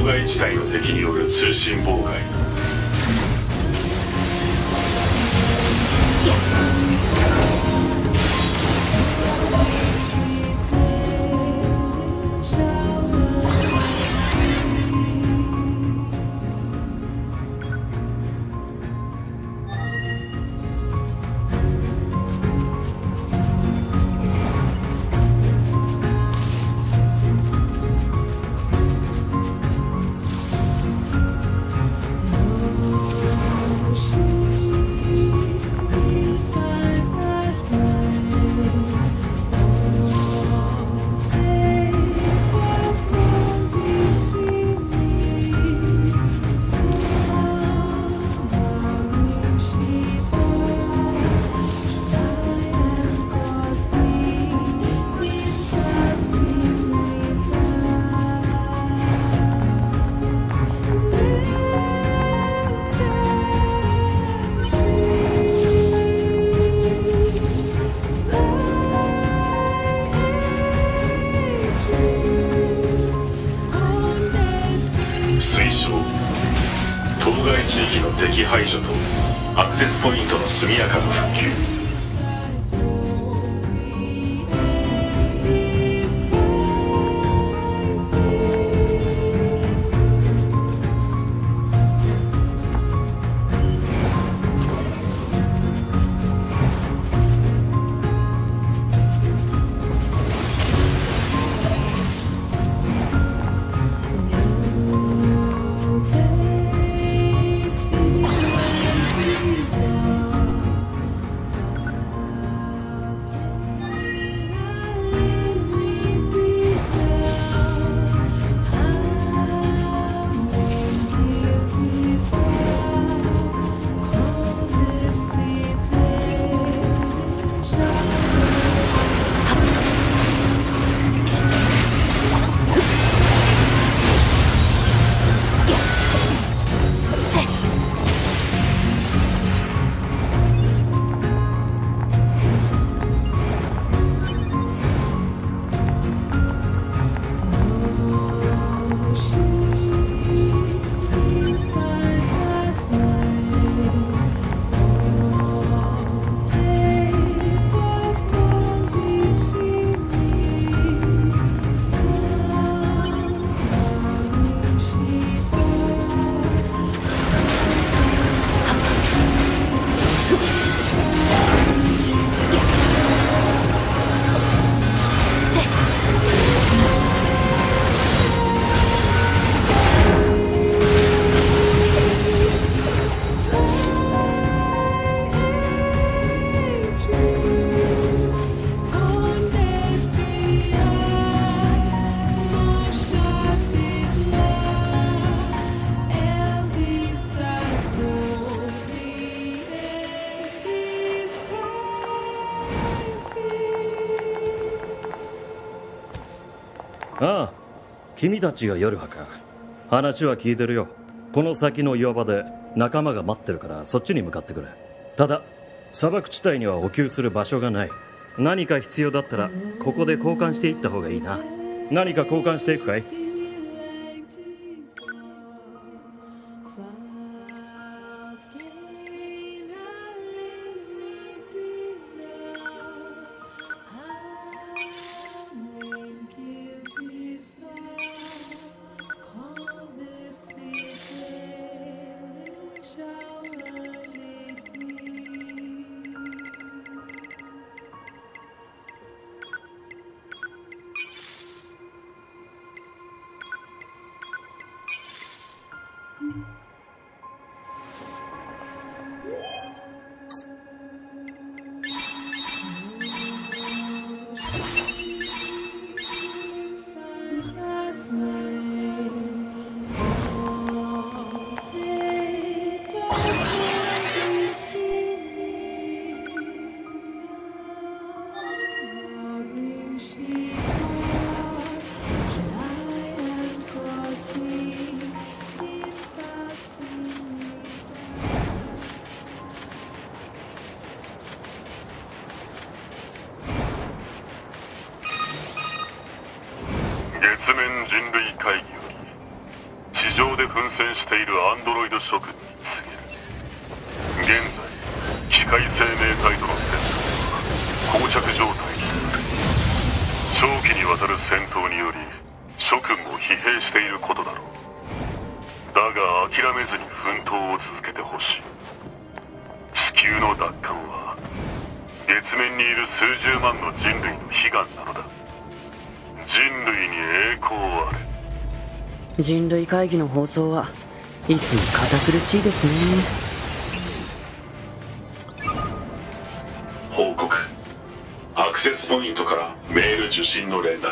害地帯の敵による通信妨害。推奨。当該地域の敵排除とアクセスポイントの速やかな復旧。 ああ、君たちが夜派か。話は聞いてるよ。この先の岩場で仲間が待ってるからそっちに向かってくれ。ただ砂漠地帯には補給する場所がない。何か必要だったらここで交換していった方がいいな。何か交換していくかい？ 奮戦しているアンドロイド諸君に告げる。現在機械生命体との戦闘は膠着状態にある。長期にわたる戦闘により諸君も疲弊していることだろう。だが諦めずに奮闘を続けてほしい。地球の奪還は月面にいる数十万の人類の悲願なのだ。人類に栄光あれ。 人類会議の放送はいつも堅苦しいですね。 報告。アクセスポイントからメール受信の連絡。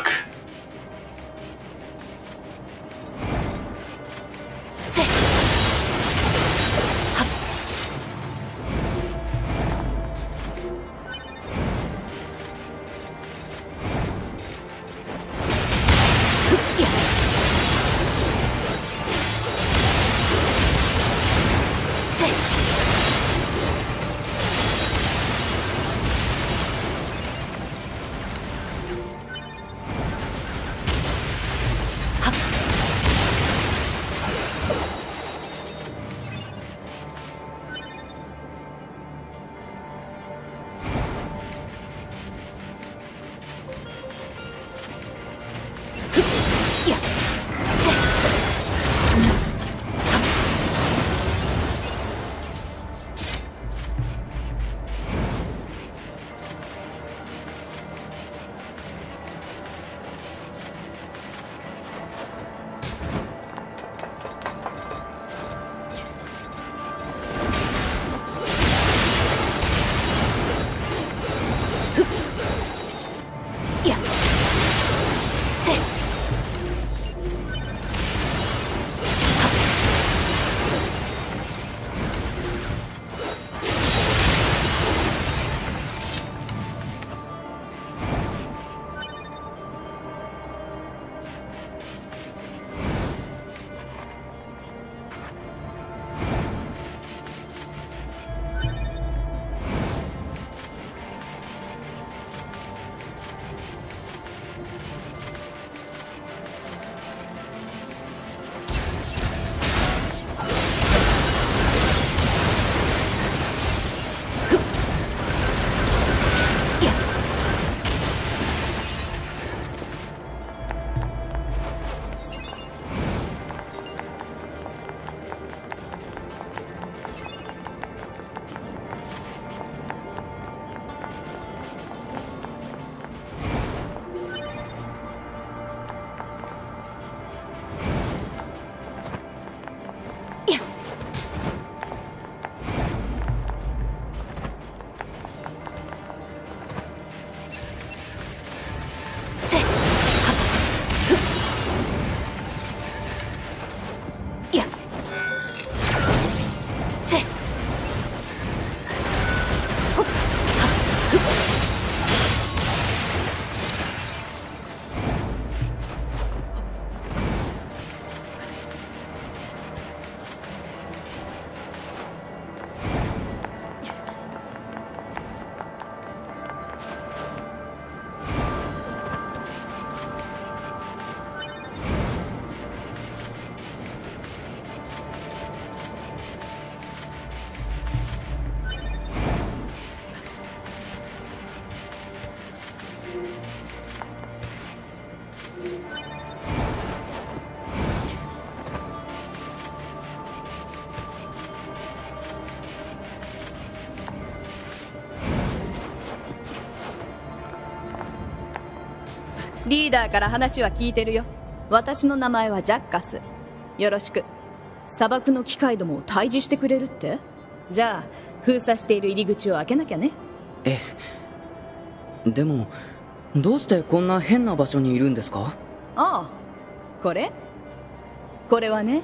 リーダーから話は聞いてるよ。私の名前はジャッカス。よろしく。砂漠の機械どもを退治してくれるって？じゃあ封鎖している入り口を開けなきゃね。 ええ。でもどうしてこんな変な場所にいるんですか？ ああ、これはね、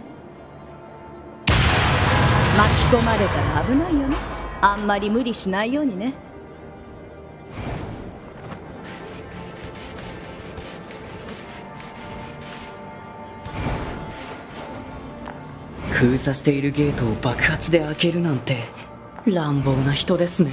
巻き込まれたら危ないよね。あんまり無理しないようにね。 封鎖しているゲートを爆発で開けるなんて乱暴な人ですね。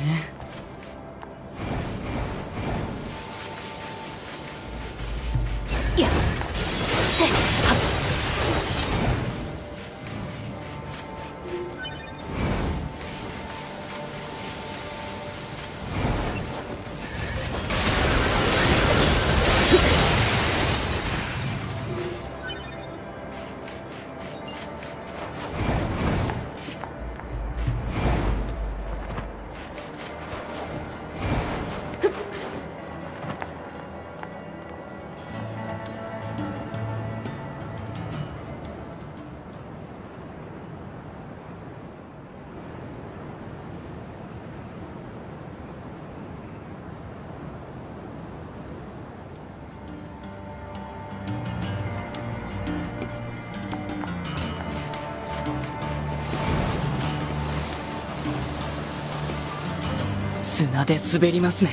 鼻で滑りますね。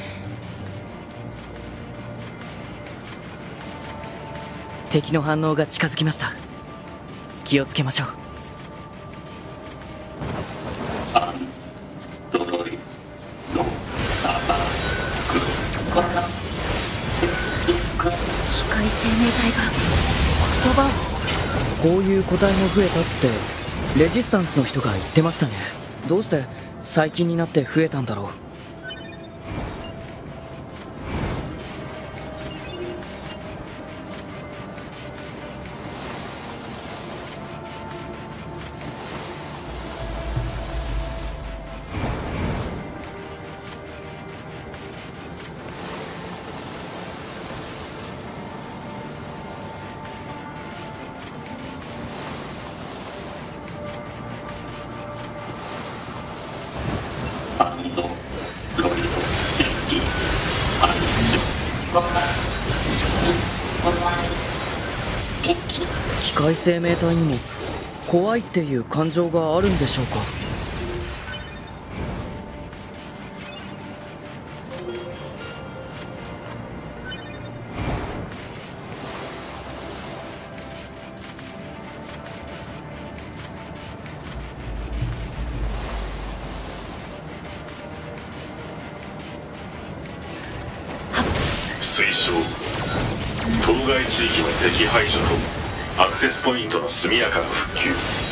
敵の反応が近づきました。気をつけましょう。 機械生命体が言葉を。 こういう個体も増えたってレジスタンスの人が言ってましたね。どうして最近になって増えたんだろう。機械生命体にも怖いっていう感情があるんでしょうか。 推奨当該地域の敵排除とアクセスポイントの速やかな復旧。